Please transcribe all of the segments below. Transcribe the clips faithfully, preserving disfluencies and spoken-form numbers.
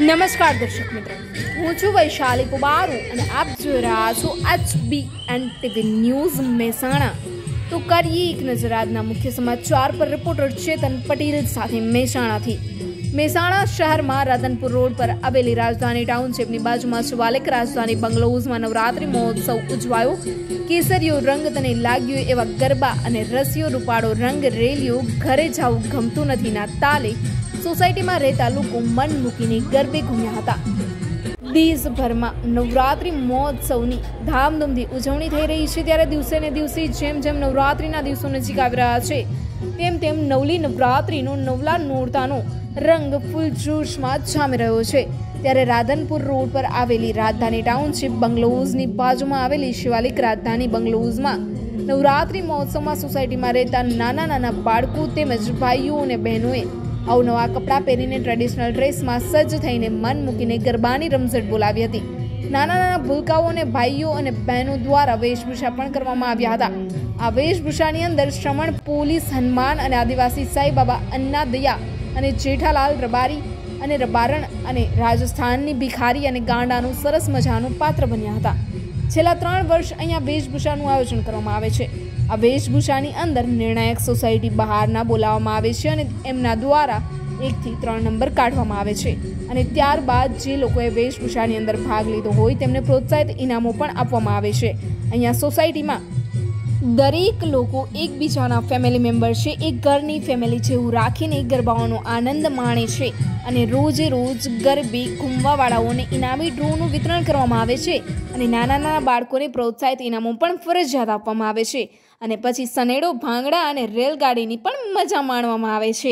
નમસ્કાર દર્શક મિત્રો, હું છું વૈશાલી કુબારુ અને આપ જોઈ રહ્યા છો એચબીએન ટીવી ન્યૂઝ મહેસાણા। તો કરીએ એક નજર આજના મુખ્ય સમાચાર પર। રિપોર્ટર ચેતન પટેલ સાથે મહેસાણાથી। મહેસાણા શહેરમાં રાધનપુર રોડ પર આવેલી રાજધાની ટાઉનશીપની બાજુમાં શિવાલિક રાજધાની બંગલોઝમાં નવરાત્રી મહોત્સવ ઉજવાયો। કેસરીયો રંગ તને લાગ્યો એવા ગરબા અને રસિયો રૂપાળો રંગ રેલિયો ઘરે જાવું ગમતું નથી ના તાલે सोसायटी में रहता लोग मन मूकीने गरबे घूम्या हता। देशभरमा नवरात्रि महोत्सवनी धामधूमथी उजवणी थई रही छे, त्यारे दिवसे ने दिवसे जेम जेम नवरात्रिना दिवसो नजीक आवी रह्या छे तेम तेम नवली नवरात्रिनो नवला नोरतानो रंग फूल जोश में जामी रह्यो छे। त्यारे राधनपुर रोड पर आवेली राजधानी टाउनशीप बंगलोઝની बाजुमां आवेली शिवालिक राजधानी बंगलोઝમાં नवरात्रि महोत्सव में सोसायटी में रहता नाना नाना बाळको तेमज भाईओ अने बहनोए अवनवा कपड़ा पहरीने ट्रेडिशनल ड्रेस में सज्ज थईने मन मूकीने गरबानी रमझट बोलावी हती। नाना नाना भूलकाओ अने भाईओ अने बहनों द्वारा वेशभूषा पण करवामां आव्या हता। आ वेशभूषानी अंदर श्रमण पोलीस हनुमान अने आदिवासी साई बाबा अन्ना दया अने जेठालाल रबारी अने रबारण अने राजस्थाननी भिखारी अने गांडानुं सरस मजानुं पात्र बन्या हता। छेल्ला त्रण वर्ष अहींया वेशभूषानुं आयोजन करवामां आवे छे। आ वेशभूषानी अंदर निर्णायक सोसायटी बहारना बोलाववामां आवे छे अने एमना द्वारा एक थी त्रण नंबर काढवामां आवे छे अने त्यारबाद जे लोकोए वेशभूषानी अंदर भाग लीधो होय तेमने प्रोत्साहित इनामो पण आपवामां आवे छे। अहींया सोसायटीमां दरेक लोको एकबीजाना फेमिली मेम्बर छे, एक घरनी फेमिली जेवुं राखीने गरबाओनो आनंद माणे छे अने रोजे रोज गरबे घूमवावाळाओने इनामी ड्रोનું વિતરણ કરવામાં આવે છે અને નાના નાના બાળકોને પ્રોત્સાહિત ઇનામો પણ ફરજિયાત આપવામાં આવે છે અને પછી સનેડો ભાંગડા અને રેલગાડીની પણ મજા માણવામાં આવે છે।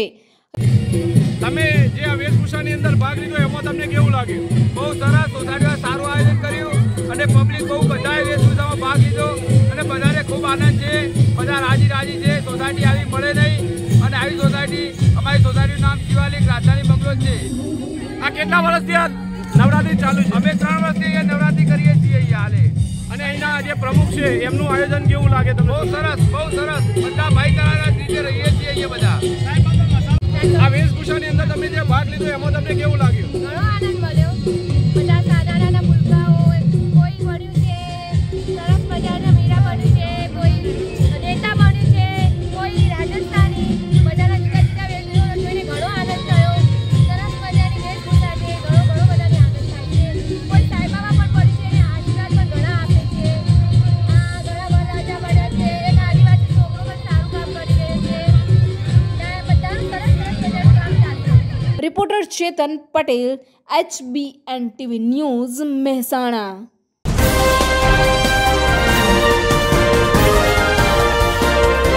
તમે જે આ વેશભૂષાની અંદર ભાગ લીધો એમાં તમને કેવું લાગ્યું? બહુ સરસ, સોસાયટીમાં સારું આયોજન કર્યું અને પબ્લિક બહુ બધાએ વેશભૂષામાં ભાગ લીધો અને બધાને ખૂબ આનંદ છે, બધા રાજી રાજી છે। સોસાયટી આવી મળે નહીં અને આવી સોસાયટી અમારી સોસાયટીનું નામ શિવાલિક રાજધાની બંગલોઝ છે। આ કેટલા વર્ષથી આ નવરાત્રી ચાલુ છે? અમે ત્રણ વર્ષથી અહીંયા નવરાત્રી કરીએ છીએ અહીંયા હાલે અને અહીંના જે પ્રમુખ છે એમનું આયોજન કેવું લાગે તમને? બહુ સરસ, બહુ સરસ, બધા ભાઈચારાના રીતે રહીએ છીએ અહીંયા બધા। આ વેશભૂષાની અંદર તમે જે ભાગ લીધો એમાં તમને કેવું લાગ્યું? ઘણો આનંદ મળ્યો। બધા સાદા નાના ભૂલકાઓ, કોઈ બન્યું છે સરસ મજાના મીરા બન્યું છે, કોઈ નેતા બન્યું છે, કોઈ રાજસ્થાની, બધાના જુદા જુદા વેશભૂષા જોઈને ઘણો આનંદ થયો। સરસ મજાની વેશભૂષા છે, ઘણો ઘણો બધાને આનંદ થાય છે। કોઈ સાંઈબાબા પણ પડ્યું છે, આશીર્વાદ પણ ઘણા આપે છે। આ ઘણા બધા રાજા બન્યા છે, એક આદિવાસી છોકરો પણ સારું કામ કરી રહ્યો છે। ત્યાં બધાનું સરસ સરસ મજાનું કામ ચાલતું છે। Reporter Chetan Patel, HBN TV news Mehsana.